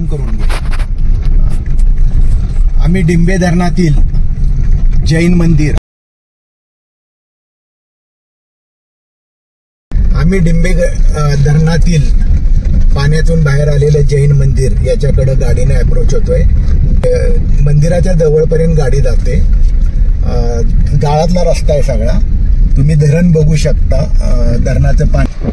करून घ्या. आम्ही डिंबे धरणातील जैन मंदिर, आम्ही डिंबे धरणातील पाण्यातून बाहेर आलेलं जैन मंदिर याच्याकडे गाडीने अप्रोच होतोय. मंदिराच्या जवळपर्यंत गाडी जाते. गावातला रस्ता आहे सगळा. तुम्ही धरण बघू शकता. धरणाचं पाणी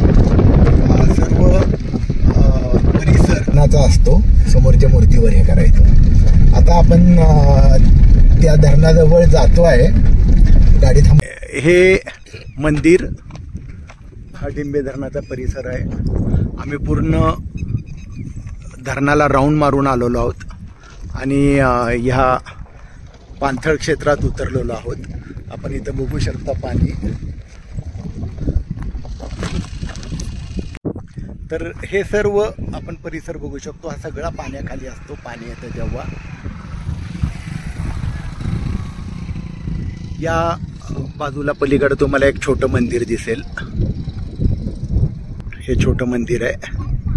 सर्व परिसराचा असतो. समोरच्या मूर्तीवर हे करायचं. आता आपण त्या धरणाजवळ जातो आहे. गाडी थांब. हे मंदिर हा डिंबे धरणाचा परिसर आहे. आम्ही पूर्ण धरणाला राऊंड मारून आलेलो आहोत आणि ह्या पाणथळ क्षेत्रात उतरलेलो आहोत. आपण इथं बघू शकता पाणी. तर हे सर्व आपण परिसर बघू शकतो. हा सगळा पाण्याखाली असतो. पाणी येतं जेव्हा. या बाजूला पलीकडे तुम्हाला एक छोटं मंदिर दिसेल. हे छोटं मंदिर आहे.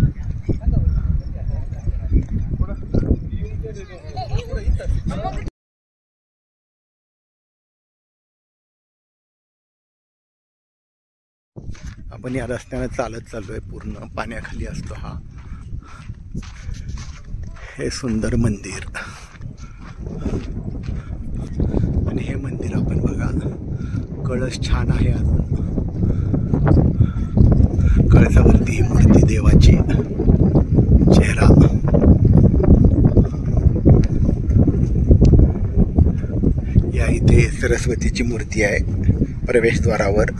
आपण या रस्त्याने चालत चाललोय. पूर्ण पाण्याखाली असतो हा. हे सुंदर मंदिर. आणि हे मंदिर आपण बघा. कळस छान आहे. अजून कळसावरती ही मूर्ती देवाची चेहरा. या इथे सरस्वतीची मूर्ती आहे प्रवेशद्वारावर.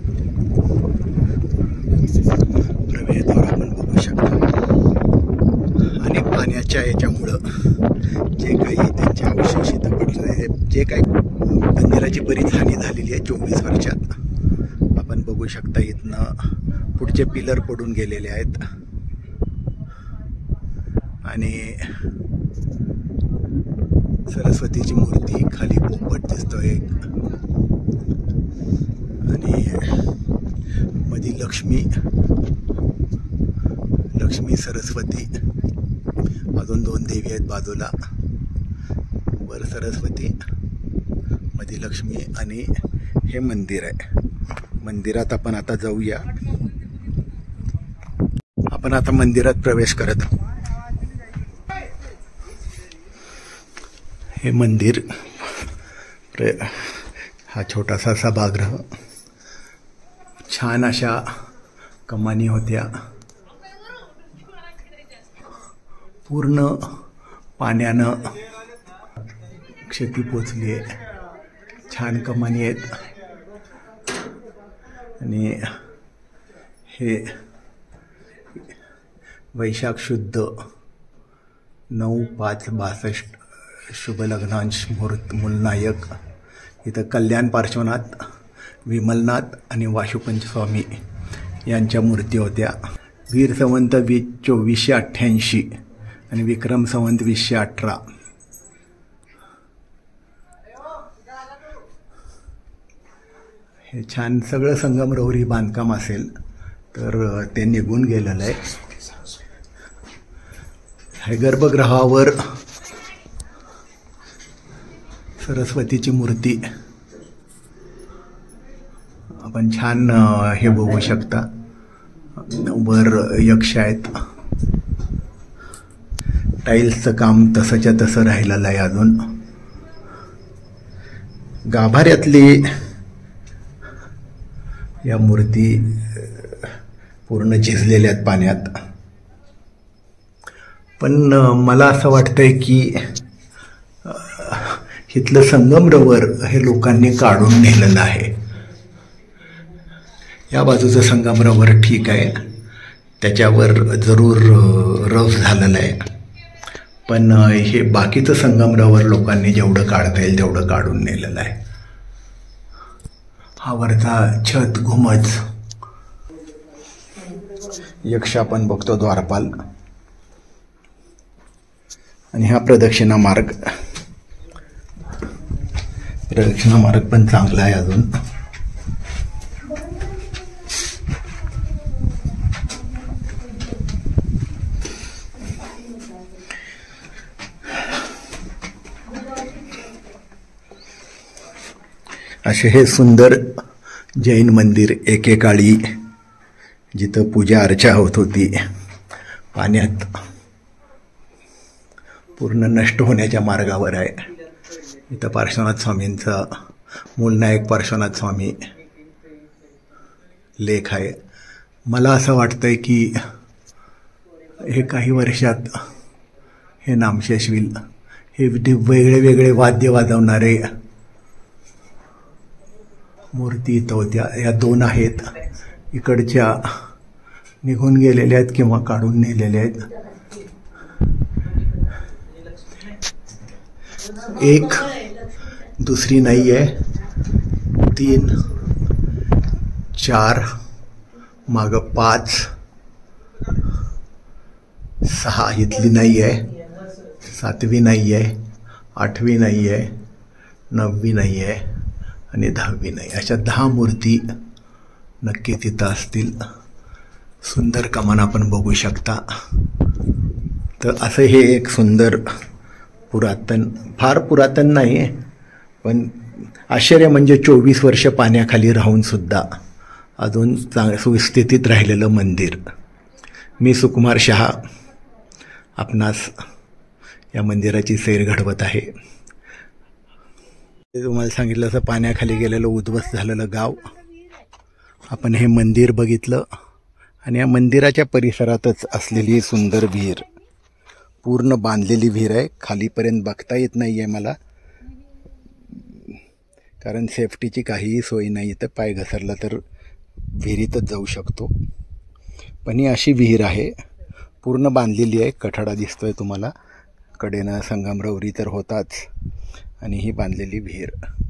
प्रवेशद्वार आपण बघू शकता. आणि पाण्याच्या याच्यामुळं जे काही त्यांचे अवशेष इथं पडले, जे काही मंदिराची बरीच हानी झालेली आहे 24 वर्षात. आपण बघू शकता. इथनं पुढचे पिलर पडून गेलेले आहेत. आणि सरस्वतीची मूर्ती खाली पोपट दिसतोय. आणि मध्ये लक्ष्मी सरस्वती. अजून 2 देवी आहेत बाजूला. वर सरस्वती, मध्ये लक्ष्मी. आणि हे मंदिर आहे. मंदिरात आपण आता जाऊया. आपण आता मंदिरात प्रवेश करत. हे मंदिर, हा छोटासा सभागृह. छान अशा कमानी होत्या. पूर्ण पाण्यानं क्षती पोचली आहे. छान कमानी आहेत. आणि हे वैशाख शुद्ध 9/5/62 शुभ लग्नांश मुहूर्त मूलनायक. इथं कल्याण पार्श्वनाथ, विमलनाथ आणि वाशुपंच स्वामी यांच्या मूर्ती होत्या. वीर संवंत 2488 आणि विक्रम संवंत 2018. हे छान सगळं संगमरवरी बांधकाम असेल तर ते निघून गेलेलं आहे. हे गर्भगृहावर सरस्वतीची मूर्ती आपण छान हे बघू शकता. वर यक्ष आहेत. टाईल्सचं काम तसंच्या तसं राहिलेलं आहे. अजून गाभाऱ्यातली या मूर्ती पूर्ण झिजलेल्या आहेत पाण्यात. पण मला असं वाटतंय की इथलं संगमरवर हे लोकांनी काढून नेलेलं आहे. या बाजूचं संगमरवर ठीक आहे. त्याच्यावर जरूर रफ झालेलं आहे. पण हे बाकीचं संगमरवर लोकांनी जेवढं काढता येईल तेवढं काढून नेलेलं आहे. हा वरचा छत घुमच. यक्ष आपण बघतो, द्वारपाल. आणि हा प्रदक्षिणा मार्ग. प्रदक्षिणा मार्ग पण चांगला आहे अजून. असे हे सुंदर जैन मंदिर एकेकाळी जिथं पूजा अर्चा होत होती पाण्यात पूर्ण नष्ट होण्याच्या मार्गावर आहे. इथं पार्श्वनाथ स्वामींचा मूलनायक पार्श्वनाथ स्वामी लेख आहे. मला असं वाटतंय की हे काही वर्षात हे नामशेष होईल. हे वेगळे वेगळे वाद्य वाजवणारे मूर्ती इथं होत्या. या 2 आहेत, इकडच्या निघून गेलेल्या आहेत किंवा काढून नेलेल्या आहेत. एक दुसरी नाही आहे, 3 4 मागं 5 6 इथली नाही आहे, 7वी नाही आहे, 8वी नाही आहे, 9वी नाही आहे आणि 10वी नाही. अशा 10 मूर्ती नक्की तिथं असतील. सुंदर कमान आपण बघू शकता. तर असं हे एक सुंदर पुरातन, फार पुरातन नाही आहे पण आश्चर्य म्हणजे 24 वर्ष पाण्याखाली राहून सुद्धा अजून सुस्थितीत राहिलेलं मंदिर. मी सुकुमार शहा आपणास या मंदिराची सैर घडवत आहे. तुम्हाला सांगितलं असं पाण्याखाली गेलेलं उद्ध्वस्त झालेलं गाव. आपण हे मंदिर बघितलं आणि या मंदिराच्या परिसरातच असलेली सुंदर विहीर, पूर्ण बांधलेली विहीर आहे. खालीपर्यंत बघता येत नाही आहे मला कारण सेफ्टीची काहीही सोय नाही. तर पाय घसरला तर विहिरीतच जाऊ शकतो. पण ही अशी विहीर आहे, पूर्ण बांधलेली आहे. कठाडा दिसतोय तुम्हाला, कडेनं संगमरवरी तर होताच आणि ही बांधलेली विहीर.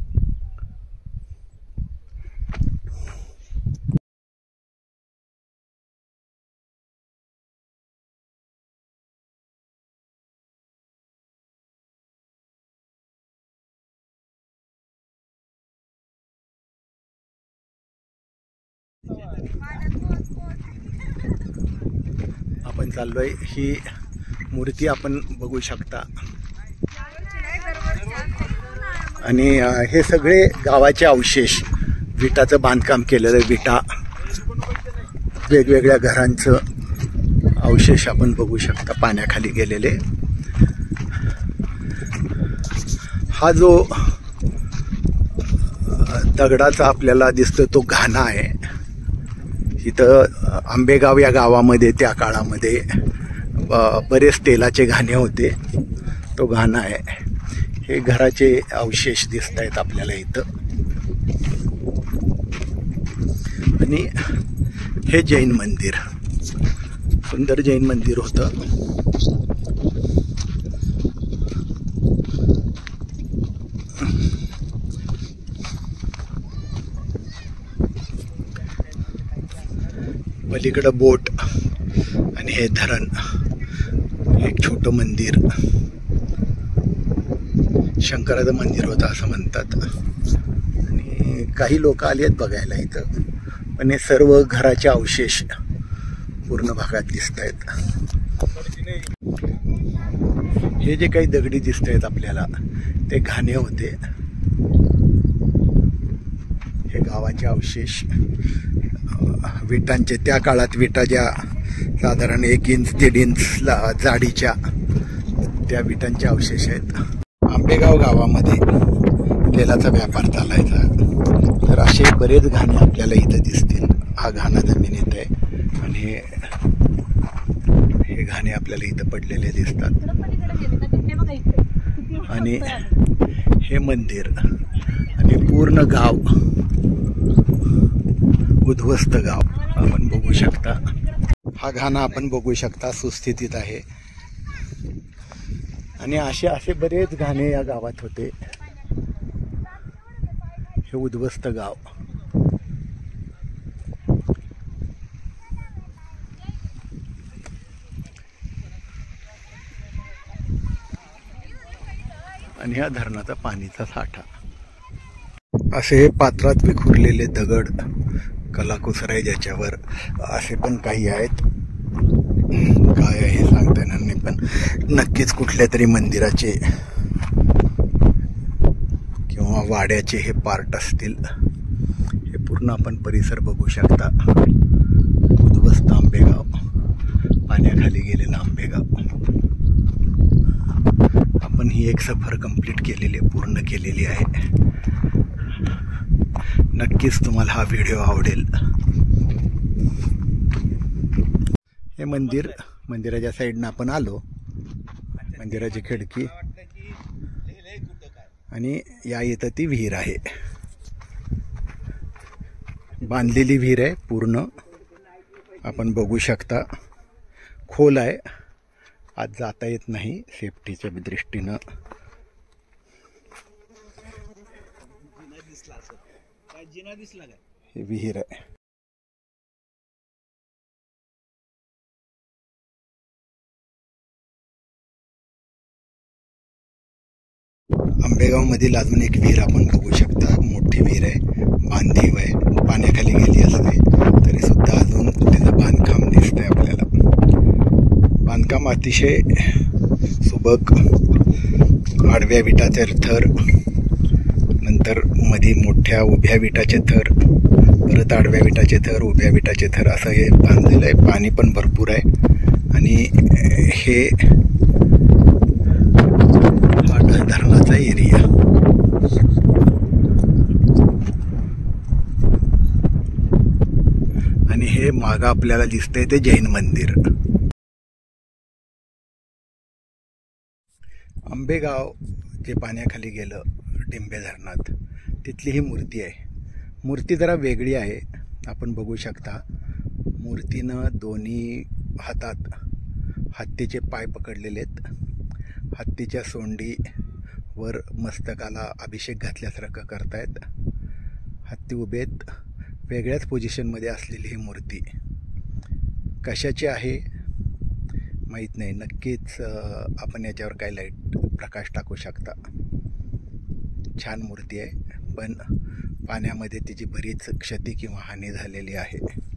आपण चाललोय, ही मूर्ती आपण बघू शकता. आणि हे सगळे गावाचे अवशेष, विटाचं बांधकाम केलेलं, विटा, वेगवेगळ्या घरांचं अवशेष आपण बघू शकता पाण्याखाली गेलेले. हा जो दगडाचा आपल्याला दिसतो तो घाणा आहे. इथं आंबेगाव या गावामध्ये त्या काळामध्ये बरेच तेलाचे घाणे होते, तो घाणा आहे. हे घराचे अवशेष दिसत आहेत आपल्याला इथं. आणि हे जैन मंदिर, सुंदर जैन मंदिर होतं. पलीकडं बोट आणि हे धरण, एक छोटं मंदिर, शंकराचं मंदिर होतं असं म्हणतात. आणि काही लोक आली आहेत बघायला इथं. पण हे सर्व घराचे अवशेष पूर्ण भागात दिसत आहेत. हे जे काही दगडी दिसत आहेत आपल्याला ते घाणे होते. हे गावाचे अवशेष, विटांचे, त्या काळात विटा ज्या साधारण 1 इंच 1.5 इंच जाडीच्या, त्या विटांचे अवशेष आहेत. आंबेगाव गावामध्ये तेलाचा व्यापार चालायचा. तर असे बरेच घाणे आपल्याला इथं दिसतील. हा घाणा जमिनीत आहे आणि हे घाणे आपल्याला इथं पडलेले दिसतात. आणि हे मंदिर आणि पूर्ण गाव, उद्ध्वस्त गाव आपण बघू शकता. हा घाणा आपण बघू शकता सुस्थितीत आहे. आणि असे बरेच घाणे या गावात होते. हे उद्ध्वस्त गाव. आणि ह्या धरणाचा पाणीचा साठा. असे हे पात्रात विखुरलेले दगड, कलाकुसर आहे ज्याच्यावर. असे पण काही आहेत, काय आहे हे सांगता येणार नाही, पण नक्कीच कुठल्या तरी मंदिराचे किंवा वाड्याचे हे पार्ट असतील. हे पूर्ण आपण परिसर बघू शकता. उद्ध्वस्त आंबेगाव, पाण्याखाली गेलेलं आंबेगाव. आपण ही एक सफर कंप्लीट केलेली आहे, पूर्ण केलेली आहे. नक्कीच तुम्हाला हा व्हिडिओ आवडेल. हे मंदिराच्या साईडनं आपण आलो. मंदिराची खिडकी आणि या इथं ती विहीर आहे. बांधलेली विहीर आहे पूर्ण, आपण बघू शकता. खोल आहे, आज जाता येत नाही सेफ्टीच्या दृष्टीनं. हे विहीर आहे. आंबेगाव मधील अजून एक विहीर आपण बघू शकता. मोठी विहीर आहे, बांधीव आहे. पाण्याखाली गेली असते तरी सुद्धा अजून त्याचं बांधकाम दिसतंय आपल्याला. बांधकाम अतिशय सुबक. आडव्या विटाचे थर, नंतर मध्ये मोठ्या उभ्या विटाचे थर, परत आडव्या विटाचे थर, उभ्या विटाचे थर, असं हे बांधलेलं आहे. पाणी पण भरपूर आहे. आणि हे धरणाचा एरिया. आणि हे मागं आपल्याला दिसतंय ते जैन मंदिर. आंबेगाव जे पाण्याखाली गेलं डिंबे धरणात, तिथली ही मूर्ती आहे. मूर्ती जरा वेगळी आहे, आपण बघू शकता. मूर्तीनं दोन्ही हातात हत्तीचे पाय पकडलेले आहेत. हत्तीच्या सोंडीवर मस्तकाला अभिषेक घातल्यासारखं करतायत. हत्ती उभेत. वेगळ्याच पोझिशनमध्ये असलेली ही मूर्ती कशाची आहे माहीत नाही. नक्कीच आपण याच्यावर काही लाईट प्रकाश टाकू शकता. छान मूर्ती आहे, पण पाण्यामध्ये तिची बरीच क्षती किंवा हानी झालेली आहे.